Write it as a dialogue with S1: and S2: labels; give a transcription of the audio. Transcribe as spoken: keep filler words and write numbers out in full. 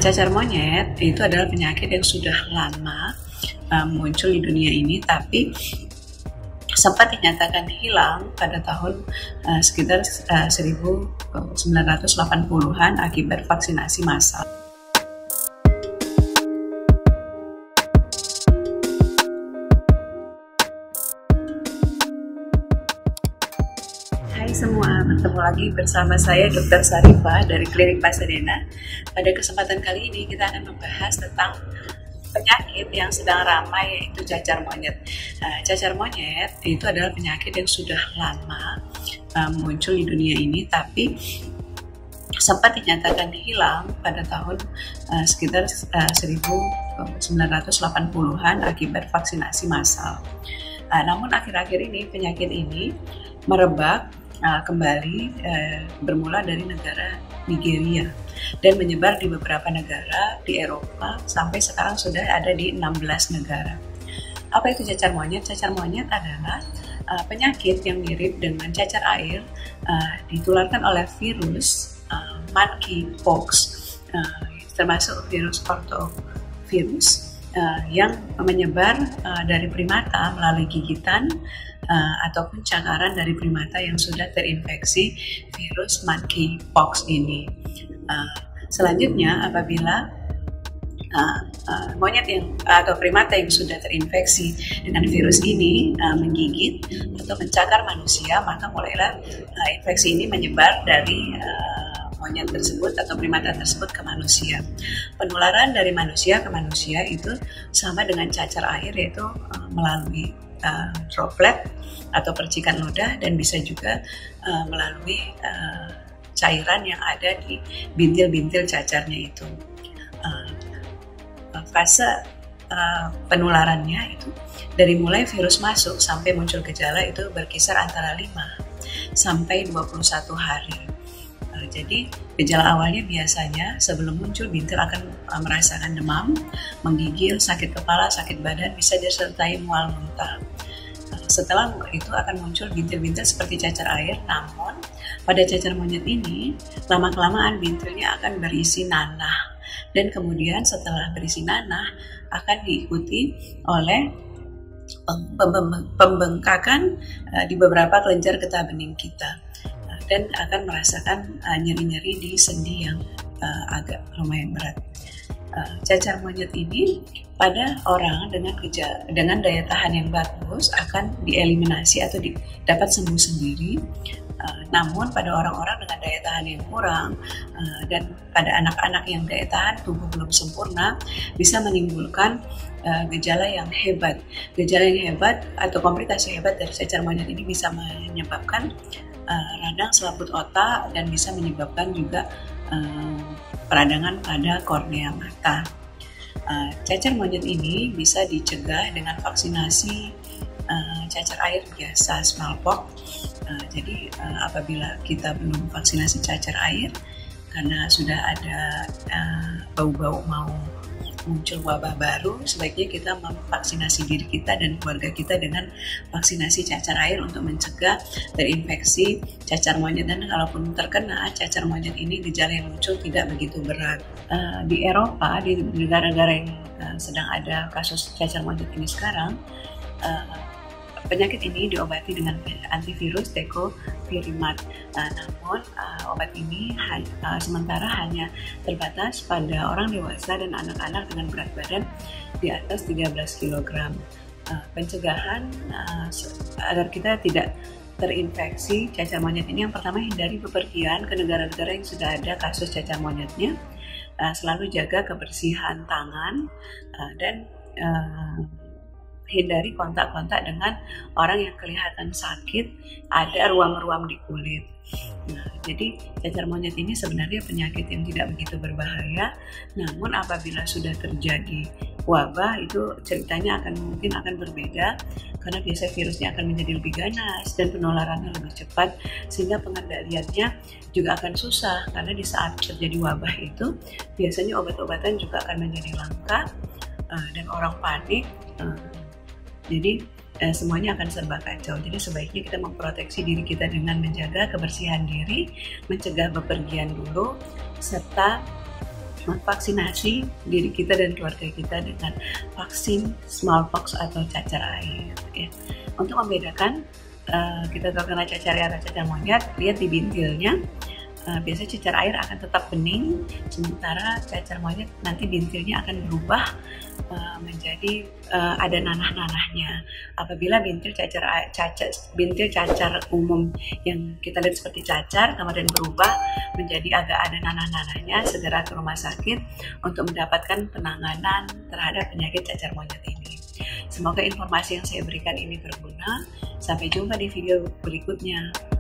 S1: cacar monyet itu adalah penyakit yang sudah lama uh, muncul di dunia ini, tapi sempat dinyatakan hilang pada tahun uh, sekitar uh, seribu sembilan ratus delapan puluhan akibat vaksinasi massal. Hai semua, bertemu lagi bersama saya Dokter Sarifah dari Klinik Pasadena. Pada kesempatan kali ini kita akan membahas tentang penyakit yang sedang ramai, yaitu cacar monyet. Uh, cacar monyet itu adalah penyakit yang sudah lama uh, muncul di dunia ini, tapi sempat dinyatakan hilang pada tahun uh, sekitar uh, seribu sembilan ratus delapan puluhan akibat vaksinasi massal. Uh, namun akhir-akhir ini penyakit ini merebak Uh, kembali uh, bermula dari negara Nigeria dan menyebar di beberapa negara di Eropa, sampai sekarang sudah ada di enam belas negara. Apa itu cacar monyet? Cacar monyet adalah uh, penyakit yang mirip dengan cacar air, uh, ditularkan oleh virus uh, monkeypox, uh, termasuk virus orthovirus uh, yang menyebar uh, dari primata melalui gigitan Uh, ataupun cakaran dari primata yang sudah terinfeksi virus monkeypox ini. Uh, selanjutnya, apabila uh, uh, monyet yang atau primata yang sudah terinfeksi dengan virus ini uh, menggigit atau mencakar manusia, maka mulailah uh, infeksi ini menyebar dari uh, monyet tersebut atau primata tersebut ke manusia. Penularan dari manusia ke manusia itu sama dengan cacar air, yaitu uh, melalui Uh, droplet atau percikan ludah, dan bisa juga uh, melalui uh, cairan yang ada di bintil-bintil cacarnya itu. Uh, fase uh, penularannya itu dari mulai virus masuk sampai muncul gejala itu berkisar antara lima sampai dua puluh satu hari. Uh, jadi gejala awalnya biasanya sebelum muncul bintil akan uh, merasakan demam, menggigil, sakit kepala, sakit badan, bisa disertai mual muntah. Setelah itu akan muncul bintil-bintil seperti cacar air, namun pada cacar monyet ini lama-kelamaan bintilnya akan berisi nanah, dan kemudian setelah berisi nanah akan diikuti oleh pembengkakan di beberapa kelenjar getah bening kita, dan akan merasakan nyeri-nyeri di sendi yang agak lumayan berat. Uh, cacar monyet ini pada orang dengan gejala, dengan daya tahan yang bagus akan dieliminasi atau di, dapat sembuh sendiri. Uh, namun pada orang-orang dengan daya tahan yang kurang uh, dan pada anak-anak yang daya tahan tubuh belum sempurna, bisa menimbulkan uh, gejala yang hebat. Gejala yang hebat atau komplikasi hebat dari cacar monyet ini bisa menyebabkan uh, radang selaput otak dan bisa menyebabkan juga uh, peradangan pada kornea mata. Uh, cacar monyet ini bisa dicegah dengan vaksinasi uh, cacar air biasa, smallpox. Uh, jadi uh, apabila kita belum vaksinasi cacar air karena sudah ada uh, bau-bau mau muncul wabah baru, sebaiknya kita memvaksinasi diri kita dan keluarga kita dengan vaksinasi cacar air untuk mencegah terinfeksi cacar monyet. Dan kalaupun terkena cacar monyet ini, gejala yang muncul tidak begitu berat. Uh, di Eropa, di negara-negara yang uh, sedang ada kasus cacar monyet ini sekarang, uh, penyakit ini diobati dengan antivirus tecovirimat. Nah, namun uh, obat ini ha uh, sementara hanya terbatas pada orang dewasa dan anak-anak dengan berat badan di atas tiga belas kilogram. Uh, pencegahan uh, agar kita tidak terinfeksi cacar monyet ini, yang pertama, hindari bepergian ke negara-negara yang sudah ada kasus cacar monyetnya. Uh, selalu jaga kebersihan tangan uh, dan uh, hindari kontak-kontak dengan orang yang kelihatan sakit, ada ruam-ruam di kulit. Nah, jadi cacar monyet ini sebenarnya penyakit yang tidak begitu berbahaya, namun apabila sudah terjadi wabah itu ceritanya akan mungkin akan berbeda, karena biasanya virusnya akan menjadi lebih ganas dan penularannya lebih cepat, sehingga pengendaliannya juga akan susah, karena di saat terjadi wabah itu biasanya obat-obatan juga akan menjadi langka dan orang panik. Jadi eh, semuanya akan serba kacau. Jadi sebaiknya kita memproteksi diri kita dengan menjaga kebersihan diri, mencegah bepergian dulu, serta memvaksinasi diri kita dan keluarga kita dengan vaksin smallpox atau cacar air. Ya. Untuk membedakan, uh, kita tahu karena cacar air atau cacar monyet, lihat di bintilnya. Uh, biasanya cacar air akan tetap bening, sementara cacar monyet nanti bintilnya akan berubah uh, menjadi uh, ada nanah-nanahnya. Apabila bintil cacar, cacar bintil cacar umum yang kita lihat seperti cacar kemudian berubah menjadi agak ada nanah-nanahnya, segera ke rumah sakit untuk mendapatkan penanganan terhadap penyakit cacar monyet ini. Semoga informasi yang saya berikan ini berguna. Sampai jumpa di video berikutnya.